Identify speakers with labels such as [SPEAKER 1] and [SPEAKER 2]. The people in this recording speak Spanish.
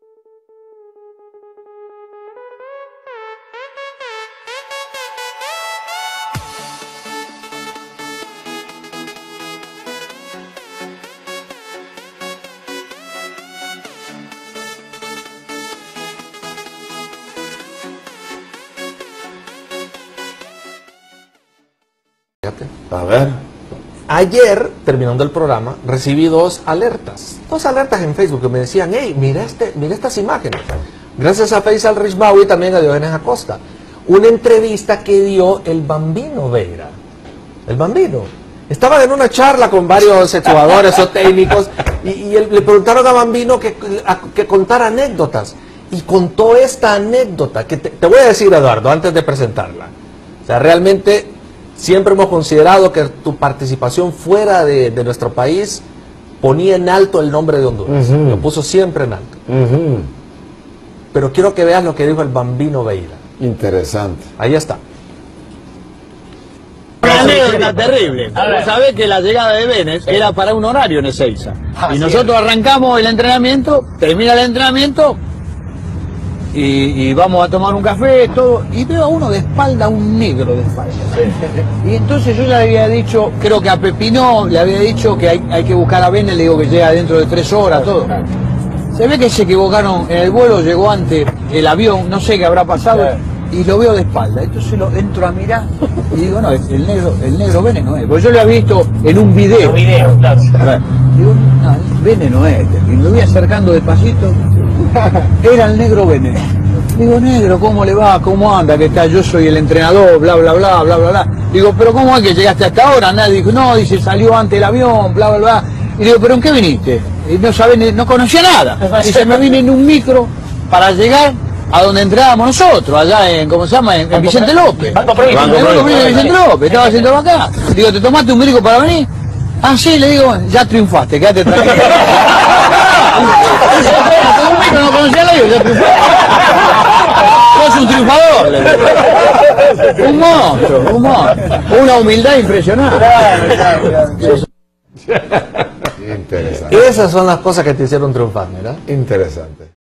[SPEAKER 1] A ver.
[SPEAKER 2] Ayer, terminando el programa, recibí dos alertas en Facebook que me decían: hey, mira estas imágenes. Gracias a Faisal Rishmawi y también a Diógenes Acosta. Una entrevista que dio el Bambino Veira. El Bambino. Estaban en una charla con varios jugadores o técnicos y le preguntaron a Bambino que contara anécdotas. Y contó esta anécdota que te voy a decir, Eduardo, antes de presentarla. O sea, realmente siempre hemos considerado que tu participación fuera de nuestro país ponía en alto el nombre de Honduras. Lo puso siempre en alto. Pero quiero que veas lo que dijo el Bambino Veira.
[SPEAKER 1] Interesante.
[SPEAKER 2] Ahí está.
[SPEAKER 3] Una anécdota terrible. Vos sabés que la llegada de Vélez era para un horario en Ezeiza. Y nosotros arrancamos el entrenamiento, termina el entrenamiento y vamos a tomar un café, todo, y veo a uno de espalda, un negro de espalda. Y entonces yo le había dicho, creo que a Pepino le había dicho que hay que buscar a Vélez, le digo que llega dentro de 3 horas, todo. Se ve que se equivocaron en el vuelo, llegó antes el avión, no sé qué habrá pasado, y lo veo de espalda. Entonces lo entro a mirar y digo, no, el negro Vélez no es, porque yo lo había visto en un video. Claro. Digo, no, Vélez no es, y me voy acercando despacito. Era el negro Vélez. Digo, negro, ¿cómo le va? ¿Cómo anda? ¿Qué tal? Yo soy el entrenador, bla, bla, bla, bla, bla, bla. Digo, ¿pero cómo es que llegaste hasta ahora? Nadie dijo, no, dice, salió antes el avión, bla, bla, bla. Y digo, ¿pero en qué viniste? Y no sabés, no conocía nada. Dice, me vine en un micro para llegar a donde entrábamos nosotros, allá en, ¿cómo se llama? En Vicente López. Banco Provincia de Vicente López, estaba haciendo acá. Digo, ¿te tomaste un médico para venir? Ah, sí, le digo, ya triunfaste, quédate tranquilo. No conocía la vida, ya triunfaste. Sos un triunfador, le digo. Un monstruo, una humildad impresionante.
[SPEAKER 1] Interesante.
[SPEAKER 2] Esas son las cosas que te hicieron triunfar, ¿verdad?
[SPEAKER 1] Interesante.